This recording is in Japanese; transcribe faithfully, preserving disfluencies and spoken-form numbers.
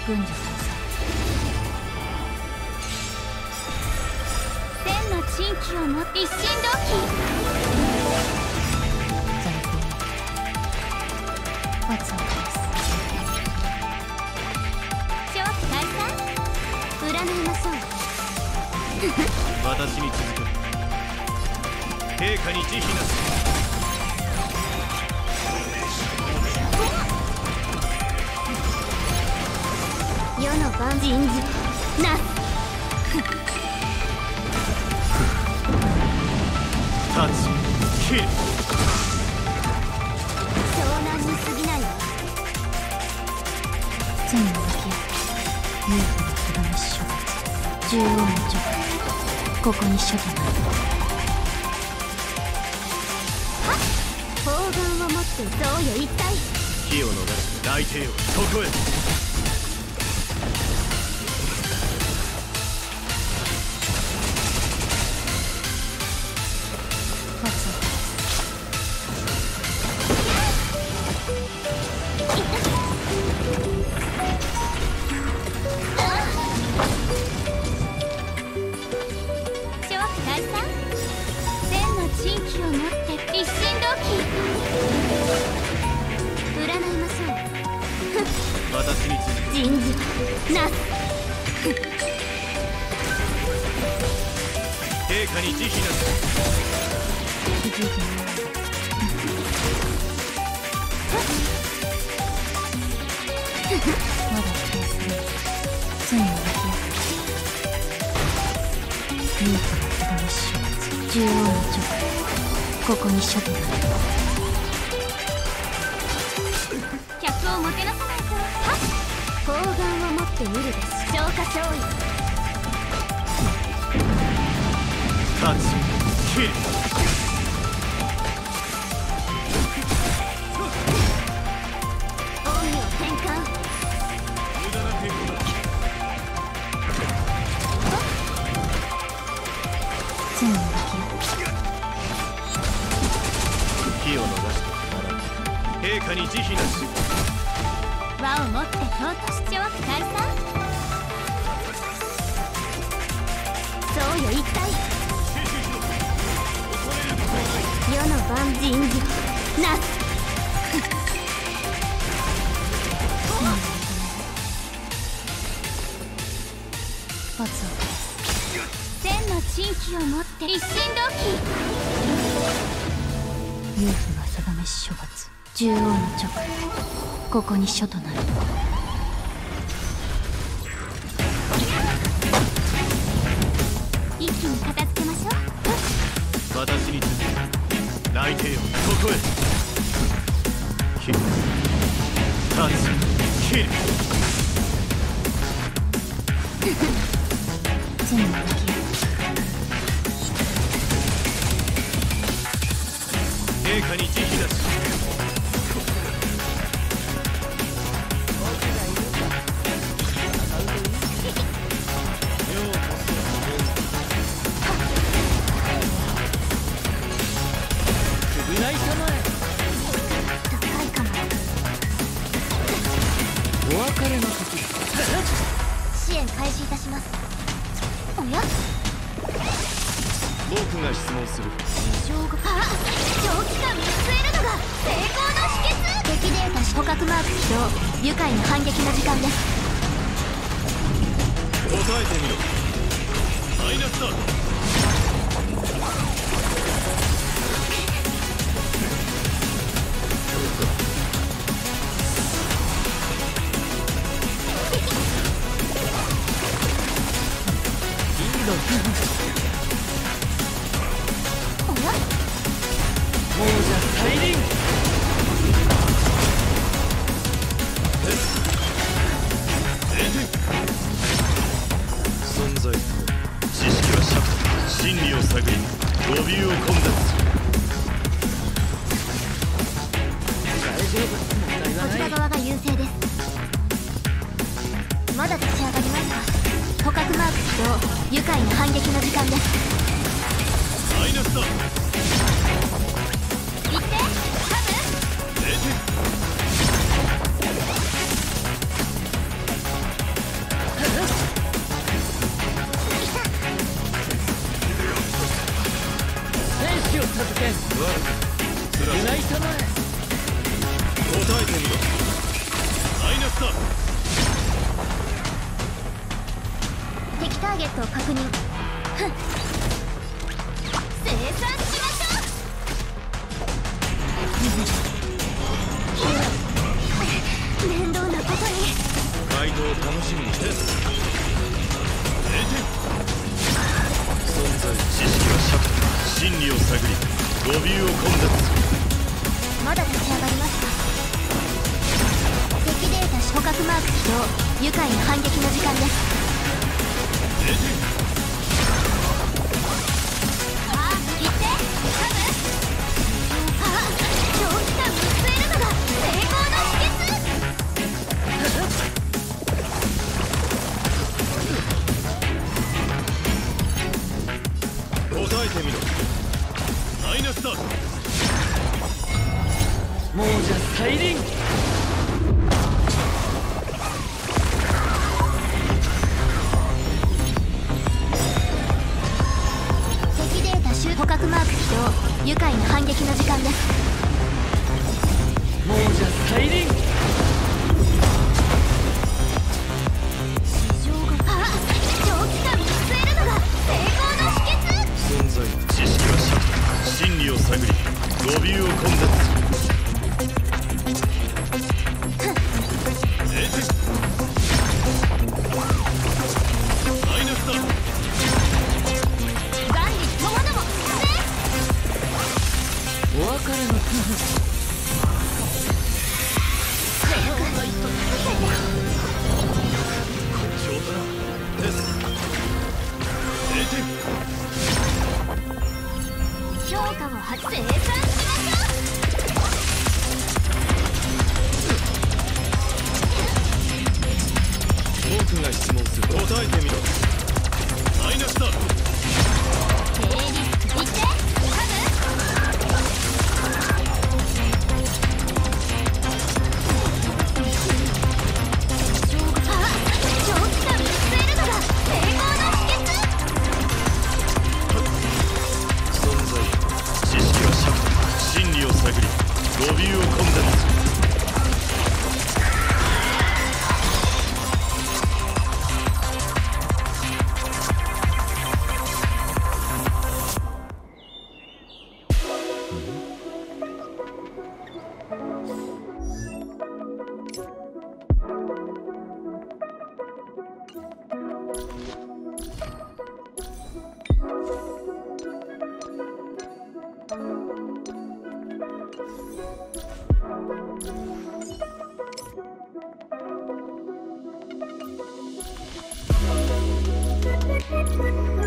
軍女大佐。千の珍奇をも一心同期。在庫罰を返す。諸大佐、占いましょう。 私に続く。陛下に慈悲なし。 世の万人事なす。 タッチキル。 湘南に過ぎないわ。千の脇役勇気の手紙処罰。獣王の直ここに処となる。はっ、砲丸を持って贈与一体。 火を逃して大帝をそこへ。人事なす。陛下に慈悲なし。 気づいてない。まだ否定する。罪の脇役勇気の手紙処罰。獣王の直ここに処となる。客をもてなさないと。はっ、砲丸を持ってみるです。消化勝利。 タッチキル。 奥義を転換。 無駄な抵抗だ。 千の脇火を逃してならぬ。陛下に慈悲なし。 輪を持って尊しちょう大佐。贈与一体。世の万人事なす。罰を返す。千の珍奇を持って一心同期。勇気が定めし処罰。獣王の直ここに処となる。一気に片付けましょう。 私に続く。大帝をそこへ。キル。タッチキル。 千の脇役陛下に慈悲なし。 お別れの時。 支援開始いたします。おや、 僕が質問する。 異常が。あ、長期間見据えるのが成功の秘訣。敵データ捕獲マーク起動。愉快な反撃の時間です。 答えてみろ。マイナスだ。 おや、 王者再臨。 存在と知識は尺度。真理を探り、語尾を込んだ。 ーゲットを確認。ふん、生産しましょう。面倒なことに。 カイドウを楽しみにして。エテ存在知識は尺真理を探り語尾を混雑する。 まだ立ち上がりますか。敵データ捕獲マーク起動。愉快な反撃の時間です。 エテああ、行ってハム。ああ、長期間見据えるのが成功の秘訣。 答えてみろ。マイナスだ。 亡者再臨。 敵データ集捕獲マーク起動。愉快な反撃の時間です。 亡者再臨。 市場がああ、長期間見据えるのが成功の秘訣。 存在知識は尺真理を探り語尾を混雑する。エテマイナスだ。 万里友々もね。 お別れの冗談です。エテ評価を発生産しましょ僕が質問する。答えてみろ。マイナスだ。 う。低リスクいってハム。ああ、長期間見据えるのが成功の秘訣。 存在知識は尺真理を探り語尾を混雑する。 う。